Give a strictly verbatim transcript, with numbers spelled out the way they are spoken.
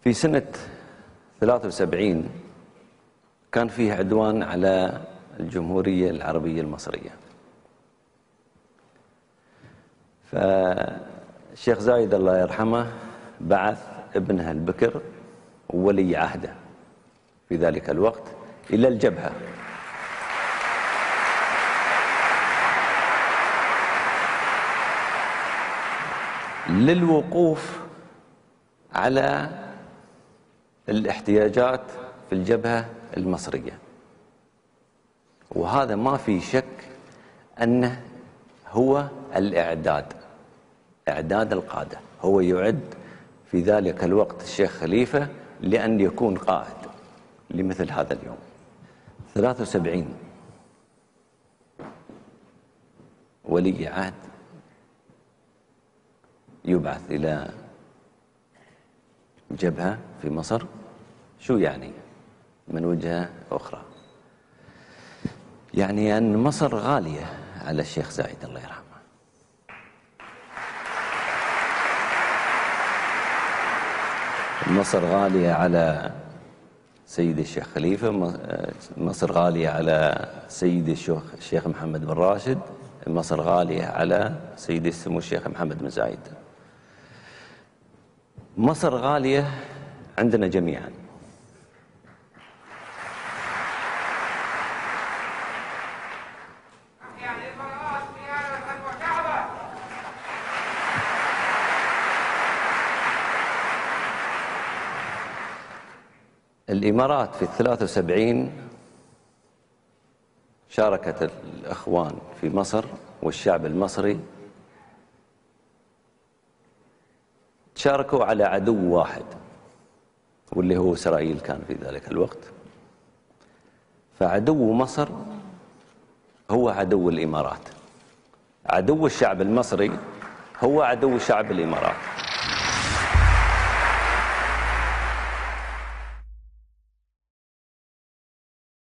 في سنة ثلاثة وسبعين كان فيه عدوان على الجمهورية العربية المصرية، فالشيخ زايد الله يرحمه بعث ابنه البكر وولي عهده في ذلك الوقت إلى الجبهة للوقوف على الاحتياجات في الجبهة المصرية. وهذا ما في شك أنه هو الإعداد، إعداد القادة. هو يعد في ذلك الوقت الشيخ خليفة لأن يكون قائد لمثل هذا اليوم. ثلاثة وسبعين ولي عهد يبعث إلى جبهة في مصر، شو يعني؟ من وجهة أخرى يعني أن مصر غالية على الشيخ زايد الله يرحمه. مصر غالية على سيد الشيخ خليفة، مصر غالية على سيد الشيخ محمد بن راشد، مصر غالية على سيد السمو الشيخ محمد بن زايد. مصر غالية عندنا جميعا. الإمارات في الثلاثة وسبعين شاركت الإخوان في مصر والشعب المصري، شاركوا على عدو واحد واللي هو إسرائيل كان في ذلك الوقت. فعدو مصر هو عدو الإمارات، عدو الشعب المصري هو عدو شعب الإمارات.